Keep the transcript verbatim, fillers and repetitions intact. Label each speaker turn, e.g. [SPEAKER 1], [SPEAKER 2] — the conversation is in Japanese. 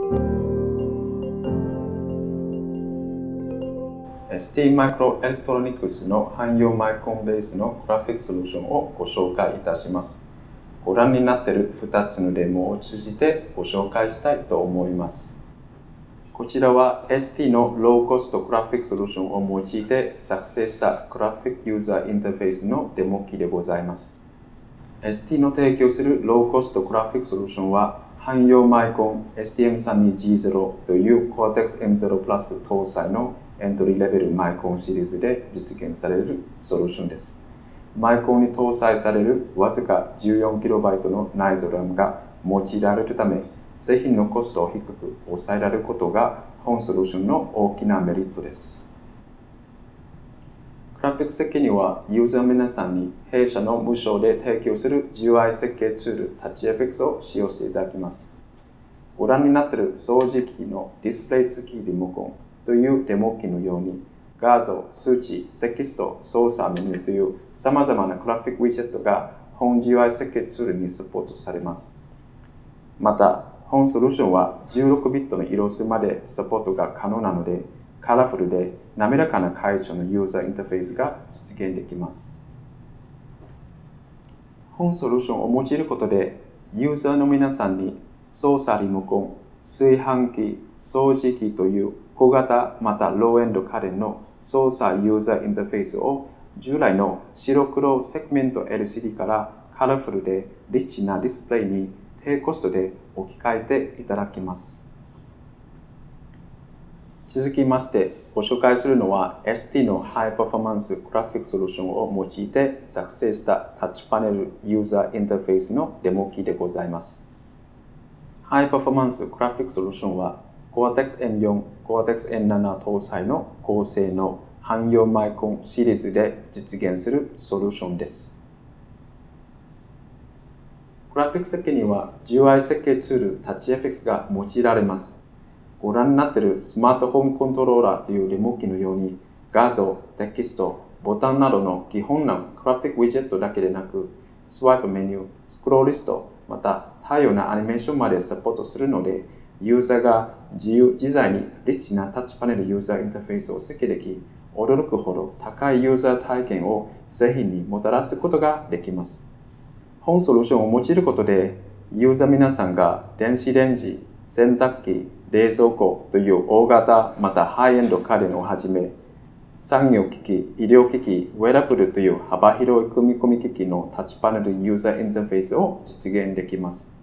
[SPEAKER 1] エスティー マイクロエレクトロニクスの汎用マイコンベースのグラフィックソリューションをご紹介いたします。ご覧になっているふたつのデモを通じてご紹介したいと思います。こちらは エスティー のローコストグラフィックソリューションを用いて作成したグラフィックユーザーインターフェースのデモ機でございます。エスティー の提供するローコストグラフィックソリューションは汎用マイコン エスティーエムさんじゅうにジーゼロ という コーテックスエムゼロ プラス搭載のエントリーレベルマイコンシリーズで実現されるソリューションです。マイコンに搭載されるわずか じゅうよんキロバイト の内蔵 ラム が用いられるため、製品のコストを低く抑えられることが本ソリューションの大きなメリットです。グラフィック設計にはユーザー皆さんに弊社の無償で提供する ジューアイ 設計ツール タッチエフェクス を使用していただきます。ご覧になっている掃除機のディスプレイ付きリモコンというデモ機のように画像、数値、テキスト、操作メニューという様々なグラフィックウィジェットが本 ジューアイ 設計ツールにサポートされます。また、本ソリューションはじゅうろくビットの色数までサポートが可能なので、カラフルで滑らかな解調のユーザーインターフェースが実現できます。本ソリューションを用いることで、ユーザーの皆さんに操作リモコン、炊飯器、掃除機という小型またローエンド家電の操作ユーザーインターフェースを従来の白黒セグメント エルシーディー からカラフルでリッチなディスプレイに低コストで置き換えていただきます。続きましてご紹介するのは エスティー のハイパフォーマンスグラフィックソリューションを用いて作成したタッチパネルユーザーインターフェースのデモ機でございます。ハイパフォーマンスグラフィックソリューションは コーテックスエムフォー、コーテックスエムセブン 搭載の高性能汎用マイコンシリーズで実現するソリューションです。グラフィック設計には ジューアイ 設計ツール タッチエフェクス が用いられます。ご覧になっているスマートホームコントローラーというリモ機のように画像、テキスト、ボタンなどの基本なグラフィックウィジェットだけでなく、スワイプメニュー、スクロールリスト、また多様なアニメーションまでサポートするので、ユーザーが自由自在にリッチなタッチパネルユーザーインターフェースを設計でき、驚くほど高いユーザー体験を製品にもたらすことができます。本ソリューションを用いることで、ユーザー皆さんが電子レンジ、洗濯機、冷蔵庫という大型またハイエンド家電をはじめ、産業機器、医療機器、ウェアラブルという幅広い組み込み機器のタッチパネルユーザーインターフェースを実現できます。